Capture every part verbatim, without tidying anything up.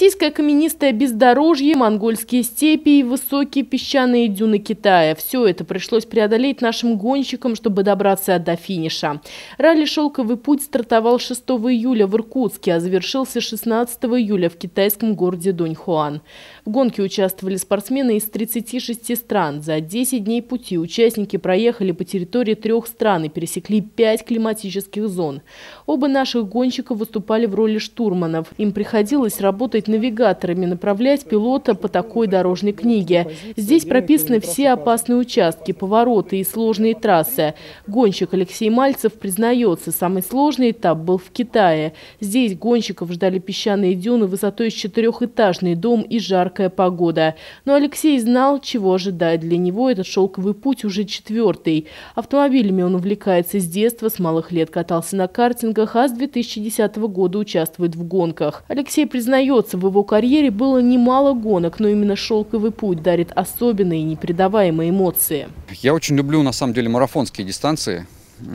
Российское каменистое бездорожье, монгольские степи и высокие песчаные дюны Китая. Все это пришлось преодолеть нашим гонщикам, чтобы добраться до финиша. Ралли «Шелковый путь» стартовал шестого июля в Иркутске, а завершился шестнадцатого июля в китайском городе Дуньхуан. В гонке участвовали спортсмены из тридцати шести стран. За десять дней пути участники проехали по территории трех стран и пересекли пять климатических зон. Оба наших гонщика выступали в роли штурманов. Им приходилось работать навигаторами, направлять пилота по такой дорожной книге. Здесь прописаны все опасные участки, повороты и сложные трассы. Гонщик Алексей Мальцев признается, самый сложный этап был в Китае. Здесь гонщиков ждали песчаные дюны высотой с четырехэтажный дом и жаркая погода. Но Алексей знал, чего ожидать. Для него этот шелковый путь уже четвертый. Автомобилями он увлекается с детства, с малых лет катался на картингах, а с две тысячи десятого года участвует в гонках. Алексей признается, в его карьере было немало гонок, но именно шелковый путь дарит особенные и непередаваемые эмоции. Я очень люблю, на самом деле, марафонские дистанции.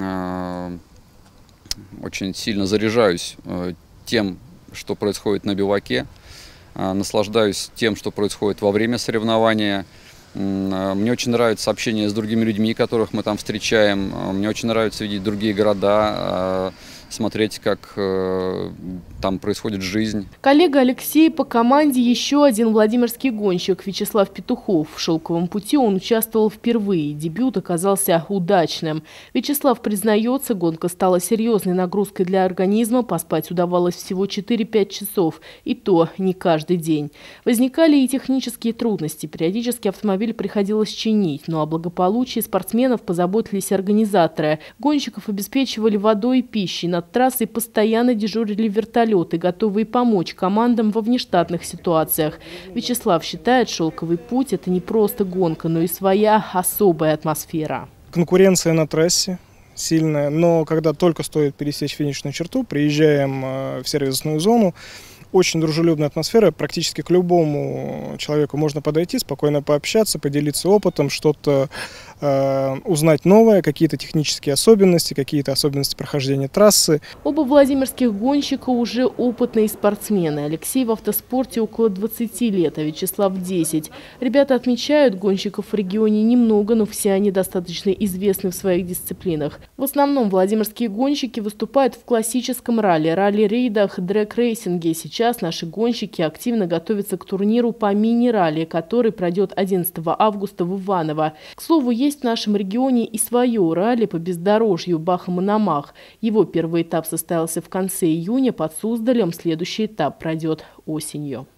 Очень сильно заряжаюсь тем, что происходит на биваке. Наслаждаюсь тем, что происходит во время соревнования. Мне очень нравится общение с другими людьми, которых мы там встречаем. Мне очень нравится видеть другие города, смотреть, как э, там происходит жизнь. Коллега Алексея по команде еще один владимирский гонщик Вячеслав Петухов. В «Шелковом пути» он участвовал впервые. Дебют оказался удачным. Вячеслав признается, гонка стала серьезной нагрузкой для организма. Поспать удавалось всего четыре-пять часов. И то не каждый день. Возникали и технические трудности. Периодически автомобиль приходилось чинить. Но о благополучии спортсменов позаботились организаторы. Гонщиков обеспечивали водой и пищей. Над трассой постоянно дежурили вертолеты, готовые помочь командам во внештатных ситуациях. Вячеслав считает, «Шелковый путь» – это не просто гонка, но и своя особая атмосфера. Конкуренция на трассе сильная, но когда только стоит пересечь финишную черту, приезжаем в сервисную зону, очень дружелюбная атмосфера, практически к любому человеку можно подойти, спокойно пообщаться, поделиться опытом, что-то э, узнать новое, какие-то технические особенности, какие-то особенности прохождения трассы. Оба владимирских гонщика уже опытные спортсмены. Алексей в автоспорте около двадцати лет, а Вячеслав десять. Ребята отмечают, гонщиков в регионе немного, но все они достаточно известны в своих дисциплинах. В основном владимирские гонщики выступают в классическом ралли, ралли-рейдах, дрэг-рейсинге. Сейчас наши гонщики активно готовятся к турниру по мини-ралли, который пройдет одиннадцатого августа в Иваново. К слову, есть в нашем регионе и свое ралли по бездорожью Баха-Мономах. Его первый этап состоялся в конце июня под Суздалем, следующий этап пройдет осенью.